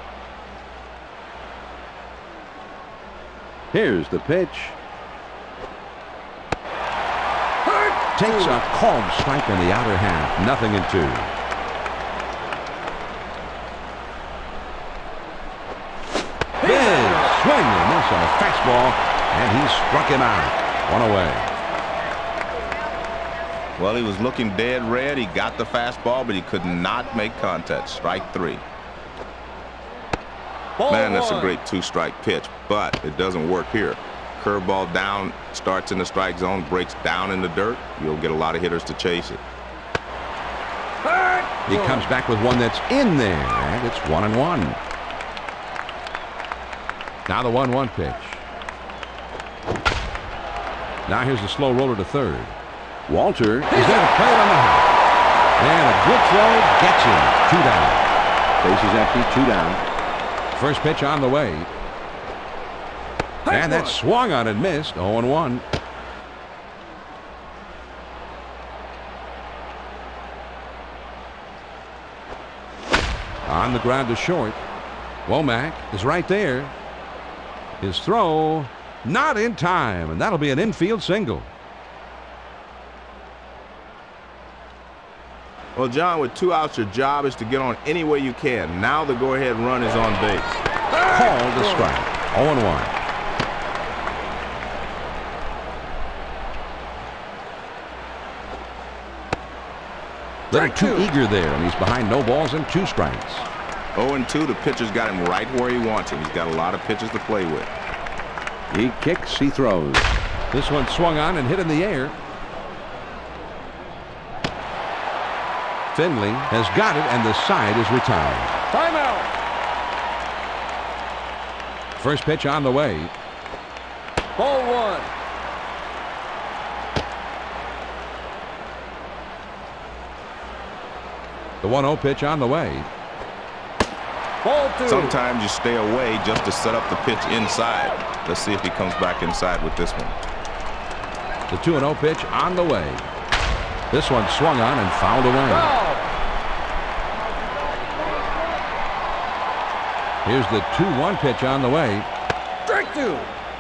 Here's the pitch. Takes a called strike on the outer half. Nothing in two. Big swing and miss on a fastball, and he struck him out. One away. Well, he was looking dead red. He got the fastball, but he could not make contact. Strike three. Ball Man, that's a one. great two-strike pitch, but it doesn't work here. Curveball down, starts in the strike zone, breaks down in the dirt. You'll get a lot of hitters to chase it. He comes back with one that's in there, and it's one and one. Now the one one pitch. Now here's the slow roller to third. Walter He's going to play it on the hop. And a good throw gets him. Two down. Bases empty, two down. First pitch on the way. And that swung on and missed. oh and one. On the ground to short. Womack is right there. His throw not in time, and that'll be an infield single. Well, John, with two outs, your job is to get on any way you can. Now the go-ahead run is on base. Called the strike. oh and one. Little too eager there, and he's behind no balls and two strikes. oh and two, the pitcher's got him right where he wants him. He's got a lot of pitches to play with. He kicks, he throws. This one swung on and hit in the air. Finley has got it, and the side is retired. Timeout. First pitch on the way. Ball one. The one oh pitch on the way. Ball two. Sometimes you stay away just to set up the pitch inside. Let's see if he comes back inside with this one. The two and oh pitch on the way. This one swung on and fouled away. Foul. Here's the two one pitch on the way. Strike two.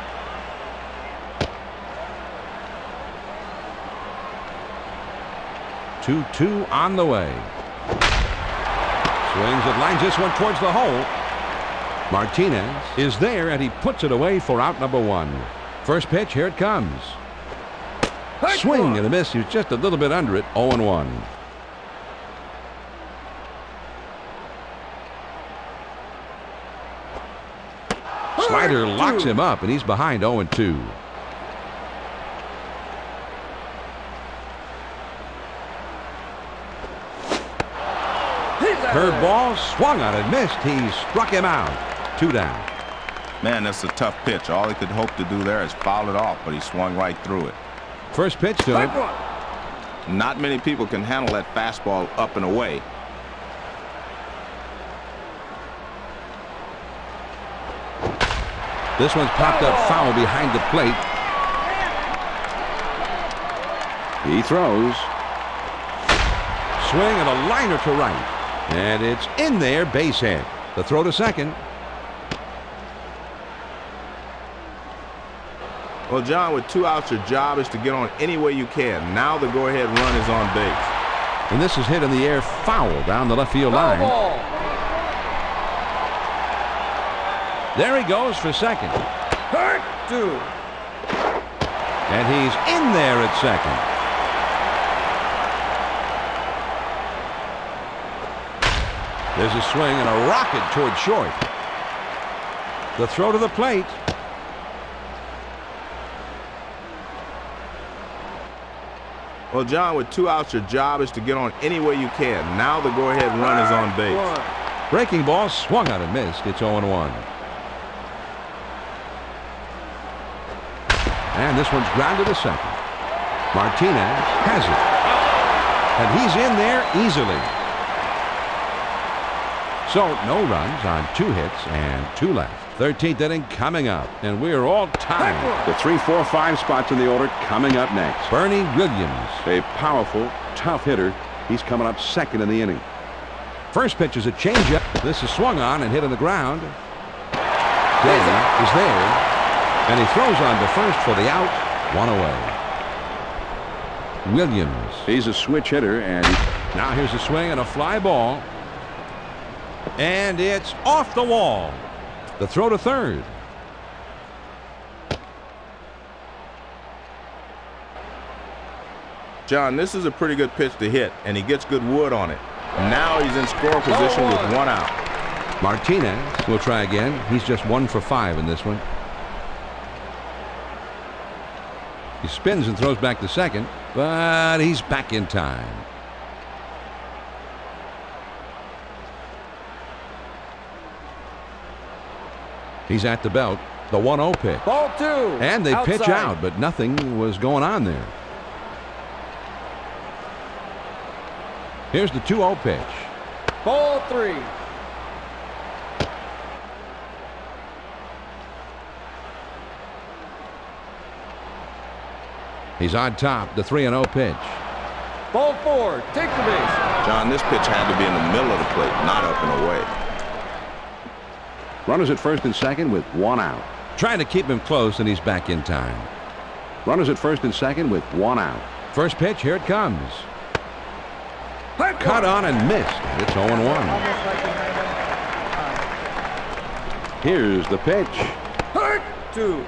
two two on the way. Swings it, lines this one towards the hole. Martinez is there, and he puts it away for out number one. First pitch, here it comes. Swing and a miss. He was just a little bit under it. oh and one. Slider locks him up, and he's behind oh and two. Curveball swung on and missed. He struck him out. Two down. Man, that's a tough pitch. All he could hope to do there is foul it off, but he swung right through it. First pitch to him. Not many people can handle that fastball up and away. This one's popped up foul behind the plate. He throws. Swing and a liner to right. And it's in there, base hit. The throw to second. Well, John, with two outs, your job is to get on any way you can. Now the go-ahead run is on base. And this is hit in the air, foul down the left field line. Ball. There he goes for second. Hurt. Two. And he's in there at second. There's a swing and a rocket toward short. The throw to the plate. Well, John, with two outs, your job is to get on any way you can. Now the go-ahead run is on base. Breaking ball swung on and missed. It's oh and one. And this one's grounded to second. Martinez has it. And he's in there easily. So no runs on two hits and two left. thirteenth inning coming up, and we are all tied. The three, four, five spots in the order coming up next. Bernie Williams, a powerful, tough hitter. He's coming up second in the inning. First pitch is a changeup. This is swung on and hit on the ground. Day is there, and he throws on to first for the out. One away. Williams. He's a switch hitter, and now here's a swing and a fly ball. And it's off the wall. The throw to third. John, this is a pretty good pitch to hit, and he gets good wood on it. Now he's in score position with one out. Martinez will try again. He's just one for five in this one. He spins and throws back to second, but he's back in time. He's at the belt. The one oh pitch. Ball two. And they outside. pitch out, but nothing was going on there. Here's the two oh pitch. Ball three. He's on top, the three and oh pitch. Ball four, take the base. John, this pitch had to be in the middle of the plate, not up and away. Runners at first and second with one out. Trying to keep him close, and he's back in time. Runners at first and second with one out. First pitch, here it comes. Cut on and missed. It's oh and one. Here's the pitch. Hurt two.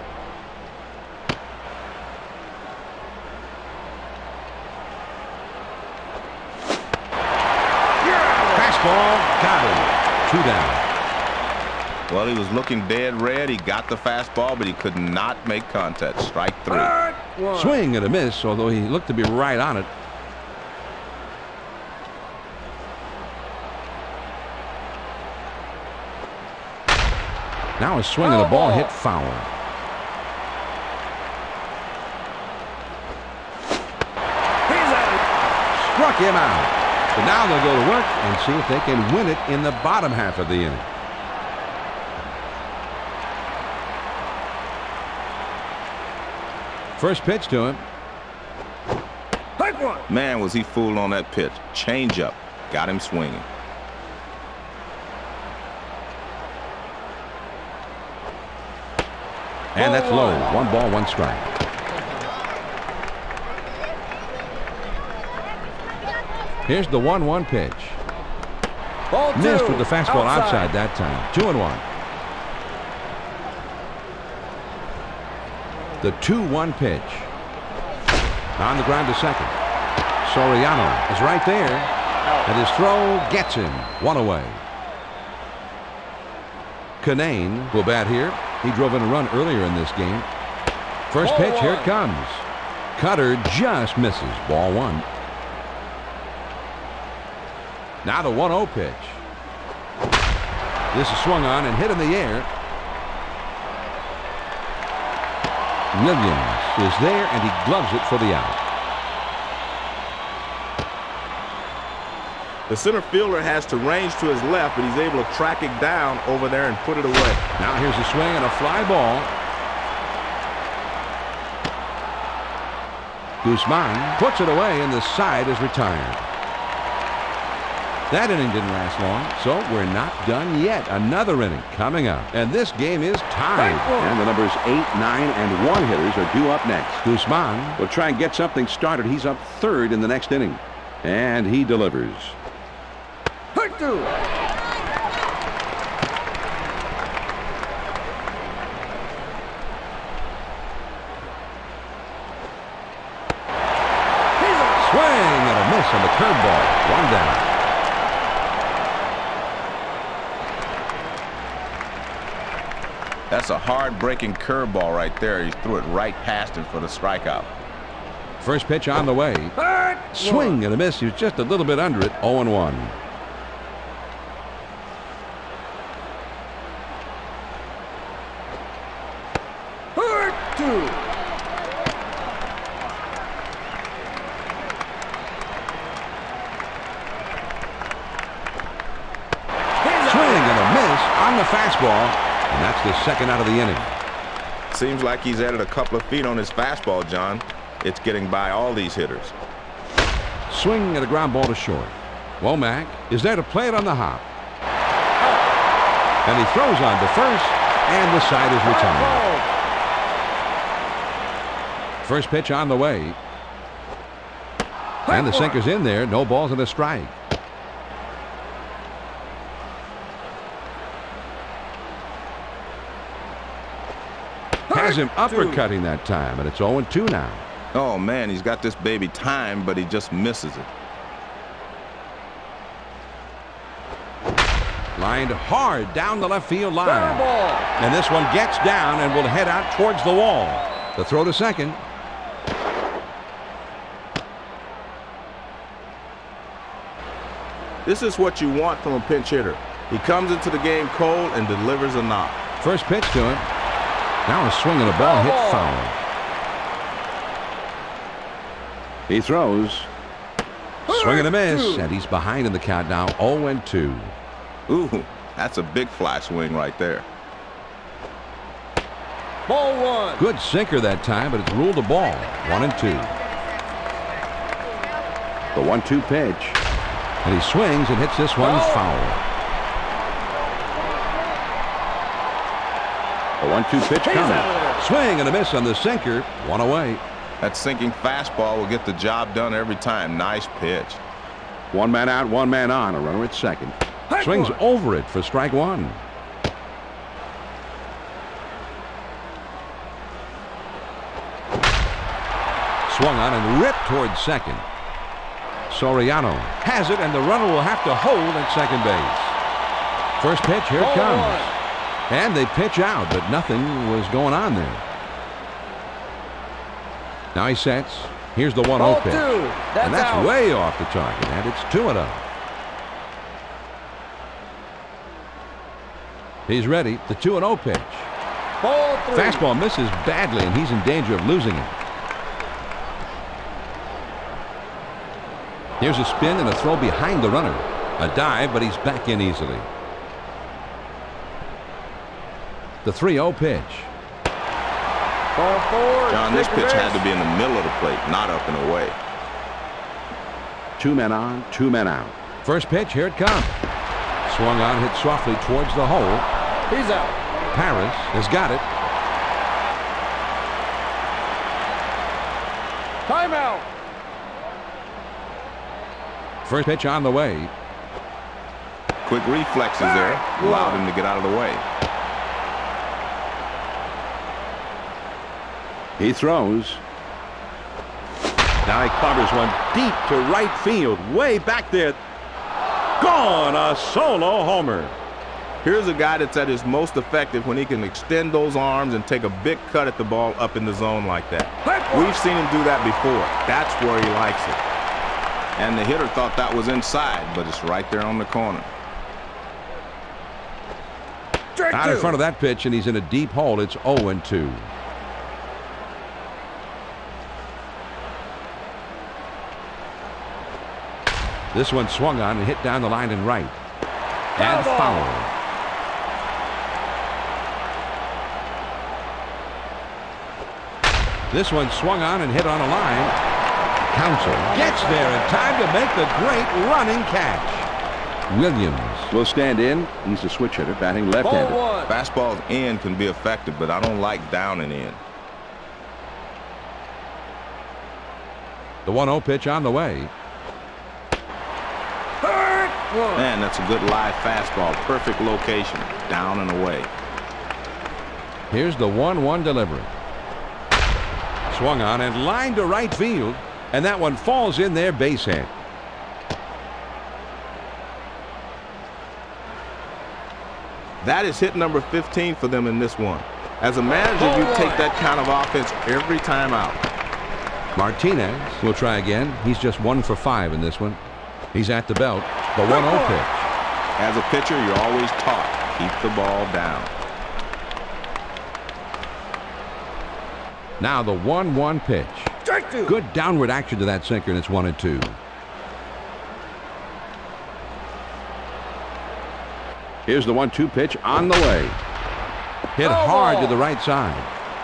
Fastball, got him. Two down. Well, he was looking dead red. He got the fastball, but he could not make contact. Strike three. Swing and a miss, although he looked to be right on it. Now a swing and a ball hit foul. Struck him out. But now they'll go to work and see if they can win it in the bottom half of the inning. First pitch to him. Man, was he fooled on that pitch. Change up. Got him swinging. And that's low. One ball, one strike. Here's the one one pitch. Ball two. Missed with the fastball outside. outside that time. Two and one. The two one pitch. On the ground to second. Soriano is right there. And his throw gets him. One away. Canane will bat here. He drove in a run earlier in this game. First pitch, here it comes. Cutter just misses. Ball one. Now the one oh pitch. This is swung on and hit in the air. Williams is there, and he gloves it for the out. The center fielder has to range to his left, but he's able to track it down over there and put it away. Now here's a swing and a fly ball. Guzman puts it away, and the side is retired. That inning didn't last long, so we're not done yet. Another inning coming up, and this game is tied. And the numbers eight, nine, and one hitters are due up next. Guzman will try and get something started. He's up third in the next inning, and he delivers. Hurt two. Swing and a miss on the curveball. One down. That's a hard-breaking curveball right there. He threw it right past him for the strikeout. First pitch on the way. Swing and a miss. He was just a little bit under it. oh and one. Hurt two. Swing and a miss on the fastball. And that's the second out of the inning. Seems like he's added a couple of feet on his fastball, John. It's getting by all these hitters. Swing and a ground ball to short. Womack is there to play it on the hop. And he throws on to first, and the side is retired. First pitch on the way. And the sinker's in there. No balls and a strike. Has him uppercutting that time, and it's oh and two now. Oh, man, he's got this baby timed, but he just misses it. Lined hard down the left field line. And this one gets down and will head out towards the wall. The throw to second. This is what you want from a pinch hitter. He comes into the game cold and delivers a knock. First pitch to him. Now a swing and a ball hit foul. He throws. Swing and a miss, and he's behind in the count now. oh and two. Ooh, that's a big fly swing right there. Ball one. Good sinker that time, but it's ruled a ball. One and two. The one two pitch. And he swings and hits this one foul. The one two pitch coming. Swing and a miss on the sinker. One away. That sinking fastball will get the job done every time. Nice pitch. One man out, one man on. A runner at second. Swings over it for strike one. Swung on and ripped towards second. Soriano has it, and the runner will have to hold at second base. First pitch, here it comes. And they pitch out, but nothing was going on there. Now he sets. Here's the one oh pitch. That's and that's out. way off the target, and it's two and oh. He's ready. The two and oh pitch. Ball three. Fastball misses badly, and he's in danger of losing it. Here's a spin and a throw behind the runner. A dive, but he's back in easily. The three oh pitch. Ball four. John, this Take pitch the had base. to be in the middle of the plate, not up and away. Two men on, two men out. First pitch, here it comes. Swung on, hit softly towards the hole. He's out. Paris has got it. Timeout. First pitch on the way. Quick reflexes there. Allowed him to get out of the way. He throws. Now he covers one deep to right field. Way back there. Gone. A solo homer. Here's a guy that's at his most effective when he can extend those arms and take a big cut at the ball up in the zone like that. We've seen him do that before. That's where he likes it. And the hitter thought that was inside, but it's right there on the corner. Out in front of that pitch, and he's in a deep hole. It's oh and two. This one swung on and hit down the line and right. And foul. This one swung on and hit on a line. Counsell gets there in time to make the great running catch. Williams will stand in. He's a switch hitter, batting left-handed. Fastballs in can be effective, but I don't like down and in. The one oh pitch on the way. Man, that's a good live fastball. Perfect location. Down and away. Here's the one one delivery. Swung on and lined to right field. And that one falls in there base hit. That is hit number fifteen for them in this one. As a manager, you take that kind of offense every time out. Martinez will try again. He's just one for five in this one. He's at the belt. The one oh pitch. As a pitcher, you're always taught, keep the ball down. Now the one one pitch. Good downward action to that sinker, and it's one and two. Here's the one two pitch on the way. Hit hard to the right side.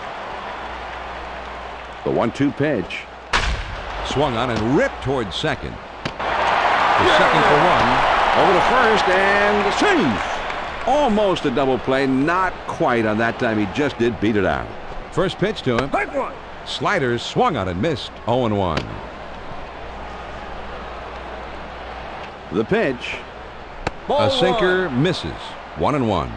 The one two pitch. Swung on and ripped towards second. The second for one. Over to first, and the save. Almost a double play. Not quite on that time. He just did beat it out. First pitch to him. Sliders swung on and missed. oh and one. The pitch. A sinker misses. one and one.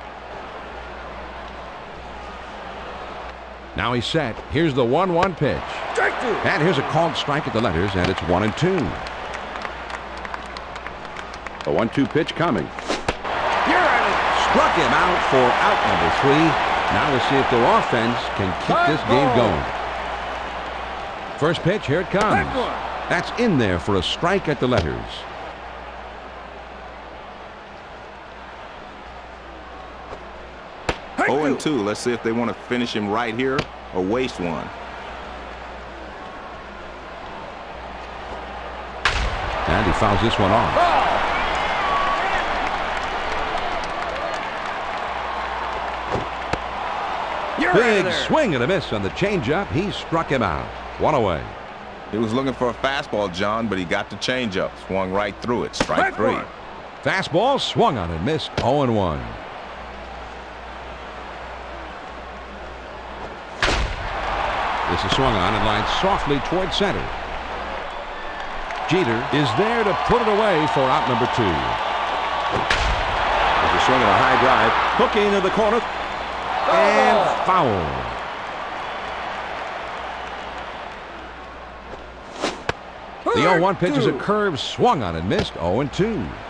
Now he's set. Here's the one one pitch. And here's a called strike at the letters, and it's one and two. The one two pitch coming. Struck him out for out number three. Now we'll see if their offense can keep this game going. First pitch, here it comes. That's in there for a strike at the letters. oh and two. Let's see if they want to finish him right here or waste one. And he fouls this one off. You're Big swing and a miss on the changeup. He struck him out. One away. He was looking for a fastball, John, but he got the changeup. Swung right through it. Strike three. Fastball swung on and missed. oh and one. This is swung on and lined softly toward center. Jeter is there to put it away for out number two. There's a swing and a high drive. Hooking to the corner. And foul. The oh one pitch is a curve swung on and missed. oh and two.